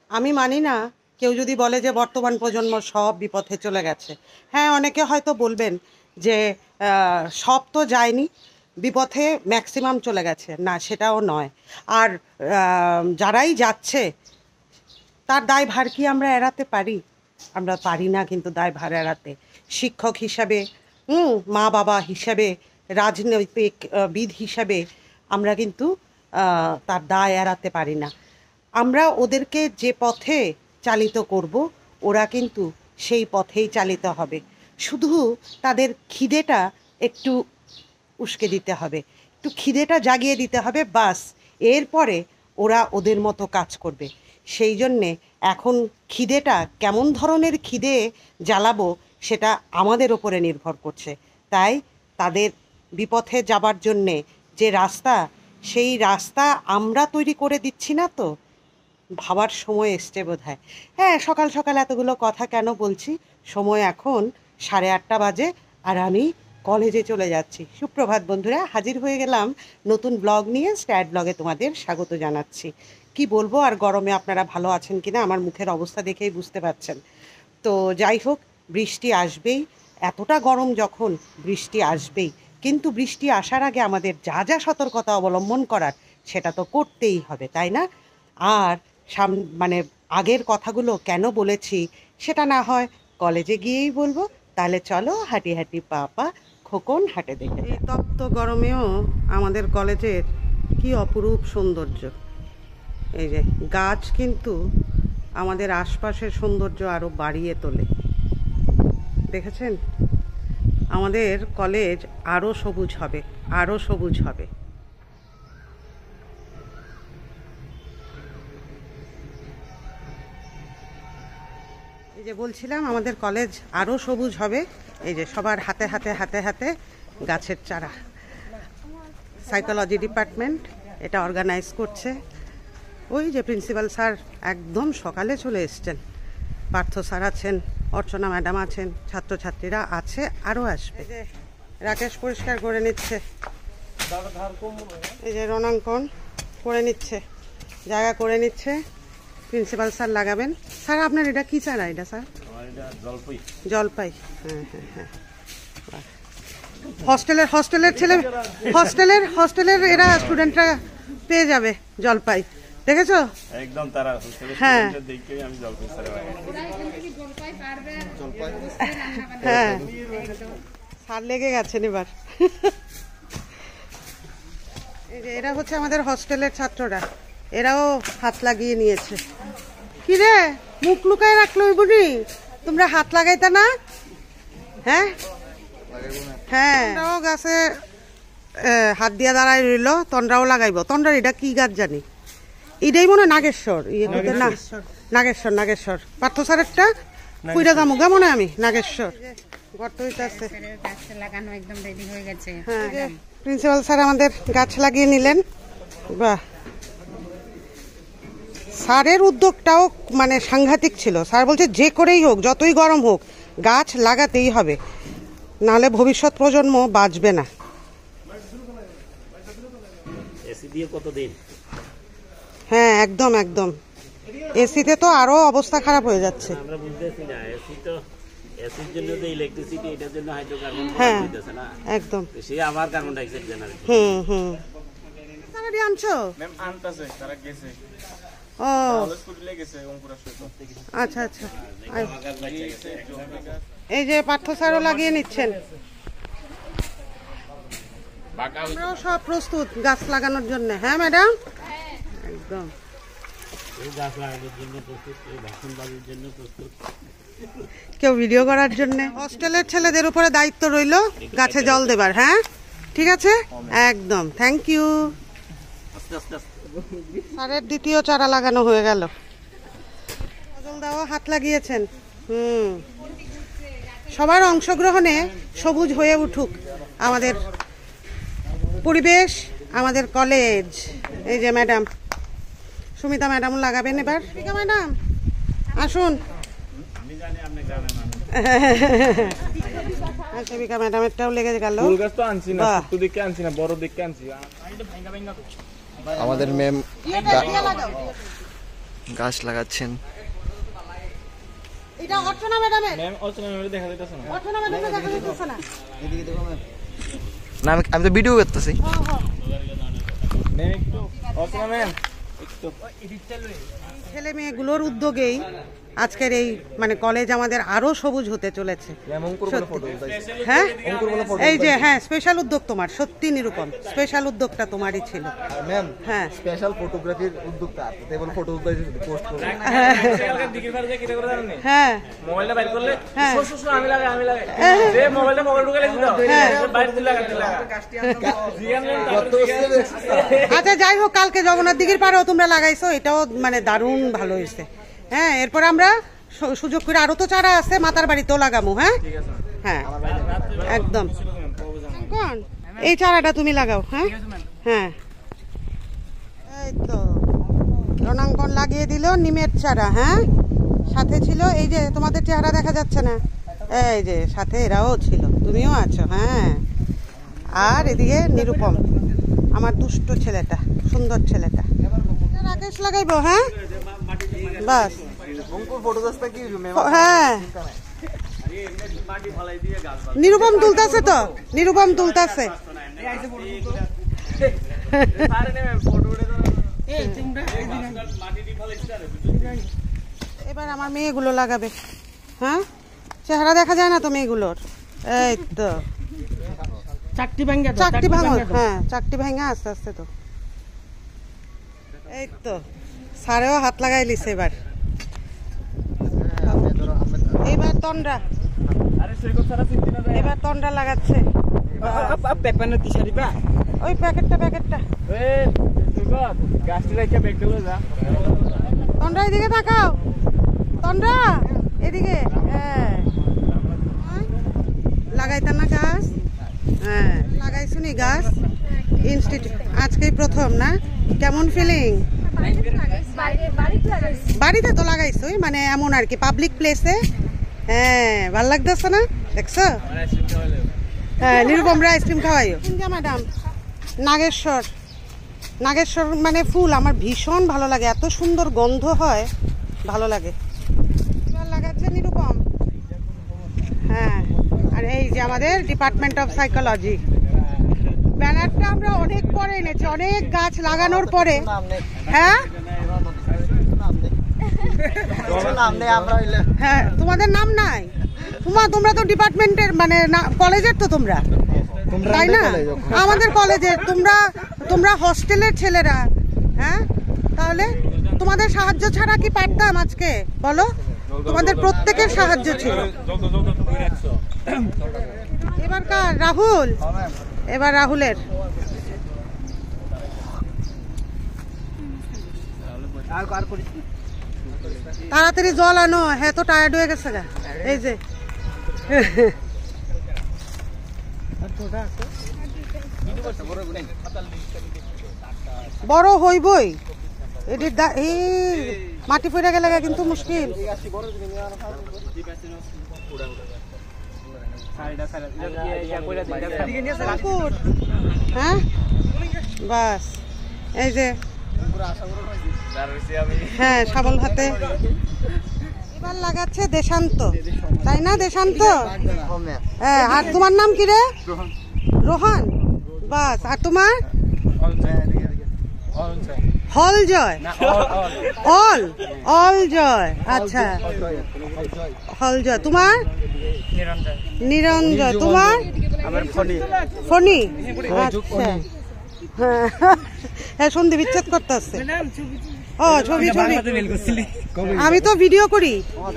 আমি মানি না কেউ যদি বলে যে বর্তমান প্রজন্ম সব বিপথে চলে গেছে। হ্যাঁ, অনেকে হয়তো বলবেন যে সব তো যায়নি, বিপথে ম্যাক্সিমাম চলে গেছে। না, সেটাও নয়। আর যারাই যাচ্ছে তার দায়ভার কি আমরা এড়াতে পারি? আমরা পারি না কিন্তু দায়ভার এড়াতে। শিক্ষক হিসাবে, মা বাবা হিসাবে, রাজনৈতিক বিদ হিসাবে আমরা কিন্তু তার দায় এড়াতে পারি না। আমরা ওদেরকে যে পথে চালিত করব, ওরা কিন্তু সেই পথেই চালিত হবে। শুধু তাদের খিদেটা একটু উস্কে দিতে হবে, একটু খিদেটা জাগিয়ে দিতে হবে, বাস। এরপরে ওরা ওদের মতো কাজ করবে। সেই জন্যে এখন খিদেটা কেমন ধরনের খিদে জ্বালাবো সেটা আমাদের ওপরে নির্ভর করছে। তাই তাদের বিপথে যাবার জন্যে যে রাস্তা, সেই রাস্তা আমরা তৈরি করে দিচ্ছি না তো? ভাবার সময় এসছে বোধহয়। হ্যাঁ, সকাল সকাল এতগুলো কথা কেন বলছি? সময় এখন 8:30 বাজে, আর আমি কলেজে চলে যাচ্ছি। সুপ্রভাত বন্ধুরা, হাজির হয়ে গেলাম নতুন ব্লগ নিয়ে। স্ট্যাট ব্লগে তোমাদের স্বাগত জানাচ্ছি। কি বলবো আর, গরমে আপনারা ভালো আছেন কিনা আমার মুখের অবস্থা দেখেই বুঝতে পারছেন। তো যাই হোক, বৃষ্টি আসবেই। এতটা গরম যখন, বৃষ্টি আসবেই। কিন্তু বৃষ্টি আসার আগে আমাদের যা যা সতর্কতা অবলম্বন করার সেটা তো করতেই হবে, তাই না? আর মানে আগের কথাগুলো কেন বলেছি সেটা না হয় কলেজে গিয়েই বলবো। তাহলে চলো, হাঁটি হাঁটি পা পা খোকন হাঁটে দেখে। এই তপ্ত গরমেও আমাদের কলেজের কি অপরূপ সৌন্দর্য। এই যে গাছ কিন্তু আমাদের আশপাশের সৌন্দর্য আরও বাড়িয়ে তোলে। দেখেছেন? আমাদের কলেজ আরও সবুজ হবে, আরও সবুজ হবে। এই যে বলছিলাম, আমাদের কলেজ আরও সবুজ হবে। এই যে সবার হাতে হাতে হাতে হাতে গাছের চারা। সাইকোলজি ডিপার্টমেন্ট এটা অর্গানাইজ করছে। ওই যে প্রিন্সিপাল স্যার একদম সকালে চলে এসছেন। পার্থ স্যার আছেন, অর্চনা ম্যাডাম আছেন, ছাত্রছাত্রীরা আছে, আরও আসবে। রাকেশ পরিষ্কার করে নিচ্ছে। এই যে রণাঙ্কন করে নিচ্ছে, জায়গা করে নিচ্ছে। প্রিন্সিপাল স্যার লাগাবেন। স্যার আপনার এটা কি চারা? এটা স্যার জলপাই। হ্যাঁ হ্যাঁ হ্যাঁ। হস্টেলের এরা স্টুডেন্টরা পেয়ে যাবে জলপাই। দেখেছো? একদম তারা হ্যাঁ হ্যাঁ, স্যার লেগে গেছেন এবার। এই যে এরা হচ্ছে আমাদের হস্টেলের ছাত্ররা, এরাও হাত লাগিয়ে নিয়েছে। কি রে, মুখ লুকায় রাখলো বুড়ি? তোমরা হাত লাগাইতা না? হ্যাঁ হ্যাঁ, গাছে হাত দিয়া দাঁড়াই রইল, তন্ডাও লাগাইব। তন্ডার এটা কি গাছ জানি, এটাই মনে হয় নাগেশ্বর। না, নাগেশ্বর পার্থ স্যারেরটা পুইরা দামু গা মনে আমি নাগেশ্বর। গর্ত হইতাছে, লাগানো একদম রেডি হয়ে গেছে। হ্যাঁ, প্রিন্সিপাল স্যার আমাদের গাছ লাগিয়ে নিলেন। বাহ, স্যারের উদ্যোগটাও মানে সাংঘাতিক ছিল। স্যার বলছে যে করেই হোক, যতই গরম হোক, গাছ লাগাতেই হবে, নাহলে ভবিষ্যৎ প্রজন্ম বাঁচবে না। হ্যাঁ, একদম একদম। এসিতে তো আরো অবস্থা খারাপ হয়ে যাচ্ছে। হ্যাঁ একদম। আনছো? ও আচ্ছা আচ্ছা। এই যে পার্থ স্যারও লাগিয়ে নিচ্ছেন। আমরাও সব প্রস্তুত গাছ লাগানোর জন্য। হ্যাঁ ম্যাডাম, একদম। কেউ ভিডিও করার জন্য। হস্টেলের ছেলেদের উপরে দায়িত্ব রইল গাছে জল দেবার। হ্যাঁ ঠিক আছে, একদম। Thank you. স্যারের দ্বিতীয় চারা লাগানো হয়ে গেল। দাও হাত লাগিয়েছেন। সবার অংশগ্রহণে সবুজ হয়ে উঠুক আমাদের পরিবেশ, আমাদের কলেজ। এই যে ম্যাডাম সুমিতা ম্যাডাম লাগাবেন এবার। ম্যাডাম আসুন। সেবিকা ম্যাডামেরটাও লেগে গেল। আমাদের ম্যাম গাছ লাগাচ্ছেন। এটা অর্চনা ম্যাডামের। ম্যাম অর্চনা ম্যামের দেখা যাইতেছে না। অর্চনা ম্যাডামের দেখা যাইতেছে না। এদিকে দেখো ম্যাম। না আমি তো ভিডিও করতেছি। ম্যাম একটু অর্চনা ম্যাম একটু ছেলে মেয়েগুলোর উদ্যোগেই আজকের এই মানে কলেজ আমাদের আরো সবুজ হতে চলেছে। ম্যাম অঙ্কুর বলে ফটো হ্যাঁ অঙ্কুর বলে ফটো এই যে হ্যাঁ স্পেশাল উদ্যোগ তোমার, সত্যি নিরূপম, স্পেশাল উদ্যোগটা তোমারই ছিল। ম্যাম হ্যাঁ স্পেশাল ফটোগ্রাফির উদ্যোক্তা আপনি বলে ফটো পোস্ট করুন। দিকে ফার দিয়ে কি করে জানেন? হ্যাঁ মোবাইলটা বাইর করলে হ্যাঁ সুসু আমি লাগাই যে মোবাইল ঢুকে লাগি দাও বাইরে দিলা আচ্ছা যাই হোক, কালকে জগন্নাথ দিঘির পাড়েও তোমরা লাগাইছো, এটাও মানে দারুণ ভালো হয়েছে। হ্যাঁ এরপর আমরা সুযোগ করে আরো তো চারা আছে মাতার বাড়িতেও লাগামো। হ্যাঁ হ্যাঁ একদম, এই চারাটা তুমি লাগাও। হ্যাঁ হ্যাঁ এই তো রণাঙ্কন লাগিয়ে দিল নিমের চারা। হ্যাঁ সাথে ছিল এই যে তোমাদের চেহারা দেখা যাচ্ছে না, এই যে সাথে এরাও ছিল, তুমিও আছো। হ্যাঁ আর এদিকে নিরূপম আমার দুষ্ট ছেলেটা, সুন্দর ছেলেটা, রাকেশ লাগাইবো। হ্যাঁ বাস অঙ্কুর ফটোগ্রাফটা কি ম্যাম? হ্যাঁ নিরূপম তুলতাছে তো, নিরূপম তুলতাছে। এবার আমার মেয়েগুলো লাগাবে। হ্যাঁ চেহারা দেখা যায় না তো মেয়েগুলোর। এই তো চাকটি ভাঙো। হ্যাঁ চাকটি ভাঙা আস্তে আস্তে তো। এই তো সারেও হাত লাগাই লিছে এবার। এবার তন্ডা, এবার তন্ডা লাগাচ্ছে। ওই প্যাকেটটা তন্ডা এদিকে তাকাও, তন্ডা এদিকে। হ্যাঁ লাগাইতাম না গাছ? হ্যাঁ লাগাইছুনি গাছ ইনস্টিটিউট আজকেই প্রথম না? কেমন ফিলিং? বাড়িতে তো লাগাইছই মানে এমন আর কি পাবলিক প্লেসে। হ্যাঁ ভালো লাগতেছে না? দেখছো? হ্যাঁ নিরূপমরা আইসক্রিম খাওয়াইও। ম্যাডাম নাগেশ্বর, নাগেশ্বর মানে ফুল আমার ভীষণ ভালো লাগে, এত সুন্দর গন্ধ হয়, ভালো লাগে। এবার লাগাচ্ছে নিরূপম। হ্যাঁ আর এই যে আমাদের ডিপার্টমেন্ট অফ সাইকোলজি ব্যানারটা আমরা অনেক পরে এনেছি, অনেক গাছ লাগানোর পরে। হ্যাঁ হ্যাঁ তোমাদের নাম নাই? তোমরা তো ডিপার্টমেন্টের মানে কলেজের তো তোমরা, তাই না? আমাদের কলেজের, তোমরা হস্টেলের ছেলেরা। হ্যাঁ তাহলে তোমাদের সাহায্য ছাড়া কি পারতাম আজকে বলো? তোমাদের প্রত্যেকের সাহায্য ছিল। এবার কার? রাহুল। এবার রাহুলের। তাড়াতাড়ি জল আনো, হ্যাঁ তো টায়ার্ড হয়ে গেছে গা। এই যে বড় হইবই, এটির এই মাটি পড়ে গেলে কিন্তু মুশকিল। হ্যাঁ বাস এই যে হ্যাঁ শাবল হাতে। এবার লাগাচ্ছে দেশান্ত, তাই না? দেশান্ত। হ্যাঁ আর তোমার নাম কি রে? রোহান। বাস আর তোমার? হলজয়। অলজয়। আচ্ছা হলজয়। তোমার? নিরঞ্জয়। তোমার? ফণি। আচ্ছা হ্যাঁ সন্ধি বিচ্ছেদ করতে আসছে। ও ছবি আমি তো ভিডিও করি।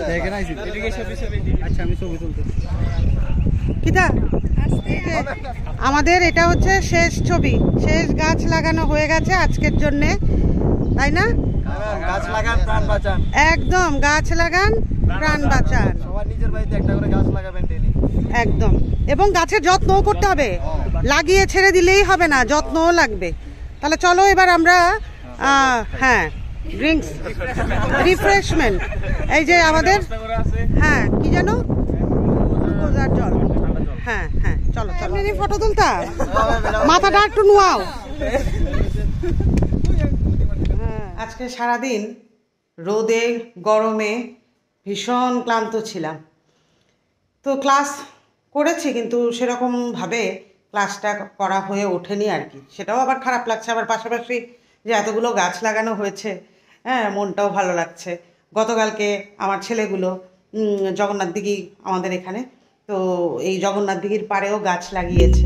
কিটা আমাদের এটা হচ্ছে শেষ ছবি, শেষ গাছ লাগানো হয়ে গেছে আজকের জন্য, তাই না? গাছ লাগান প্রাণ বাঁচান। একদম গাছ লাগান প্রাণ বাঁচান। সবার নিজের বাড়িতে একটা করে গাছ লাগাবেন ডেইলি। একদম, এবং গাছের যত্নও করতে হবে, লাগিয়ে ছেড়ে দিলেই হবে না, যত্নও লাগবে। তাহলে চলো এবার আমরা হ্যাঁ ড্রিঙ্কস রিফ্রেশমেন্ট, এই যে আমাদের হ্যাঁ কি জানো জল। হ্যাঁ হ্যাঁ চলো চলো ফটো তুলতা, মাথাটা একটু নোয়াও। আজকে সারাদিন রোদে গরমে ভীষণ ক্লান্ত ছিলাম। তো ক্লাস করেছি কিন্তু সেরকমভাবে ক্লাসটা করা হয়ে ওঠেনি আর কি। সেটাও আবার খারাপ লাগছে, আবার পাশাপাশি যে এতগুলো গাছ লাগানো হয়েছে, হ্যাঁ মনটাও ভালো লাগছে। গতকালকে আমার ছেলেগুলো জগন্নাথ দিঘি আমাদের এখানে, তো এই জগন্নাথ দিঘির পাড়েও গাছ লাগিয়েছে।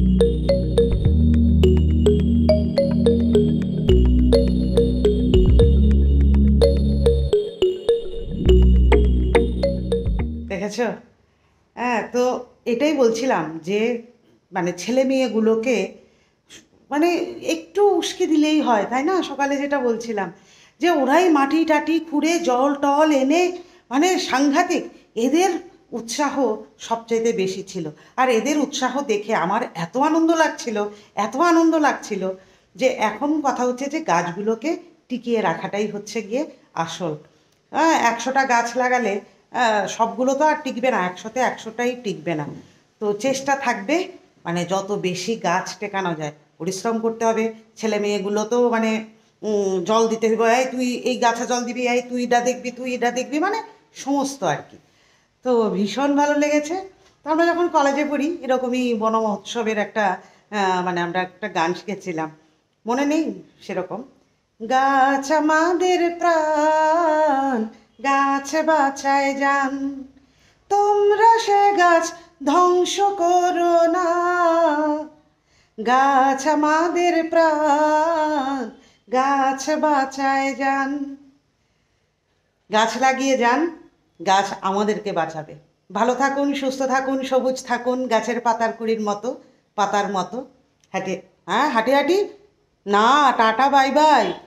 দেখেছো? হ্যাঁ, তো এটাই বলছিলাম যে মানে ছেলে মেয়েগুলোকে মানে একটু উস্কে দিলেই হয়, তাই না? সকালে যেটা বলছিলাম যে ওরাই মাটি টাটি খুঁড়ে জল টল এনে মানে সাংঘাতিক, এদের উৎসাহ সবচাইতে বেশি ছিল। আর এদের উৎসাহ দেখে আমার এত আনন্দ লাগছিল, এত আনন্দ লাগছিল যে এখন কথা হচ্ছে যে গাছগুলোকে টিকিয়ে রাখাটাই হচ্ছে গিয়ে আসল। হ্যাঁ, 100টা গাছ লাগালে সবগুলো তো আর টিকবে না, 100তে 100টাই টিকবে না। তো চেষ্টা থাকবে মানে যত বেশি গাছ টেকানো যায়। পরিশ্রম করতে হবে, ছেলে মেয়েগুলো তো মানে জল দিতে হবে, এই তুই এই গাছে জল দিবি, এই তুই এটা দেখবি, তুই এটা দেখবি, মানে সমস্ত আর কি। তো ভীষণ ভালো লেগেছে। তো আমরা যখন কলেজে পড়ি এরকমই বন মহোৎসবের একটা মানে আমরা একটা গান শিখেছিলাম, মনে নেই সেরকম? গাছ আমাদের প্রাণ, গাছ বাঁচায় যান, তোমরা সে গাছ ধ্বংস করো না। গাছ আমাদের প্রাণ, গাছ বাঁচায় যান। গাছ লাগিয়ে যান, গাছ আমাদেরকে বাঁচাবে। ভালো থাকুন, সুস্থ থাকুন, সবুজ থাকুন, গাছের পাতার কুড়ির মতো, পাতার মতো। হাঁটে, হ্যাঁ হাঁটি হাঁটি না, টাটা বাই বাই।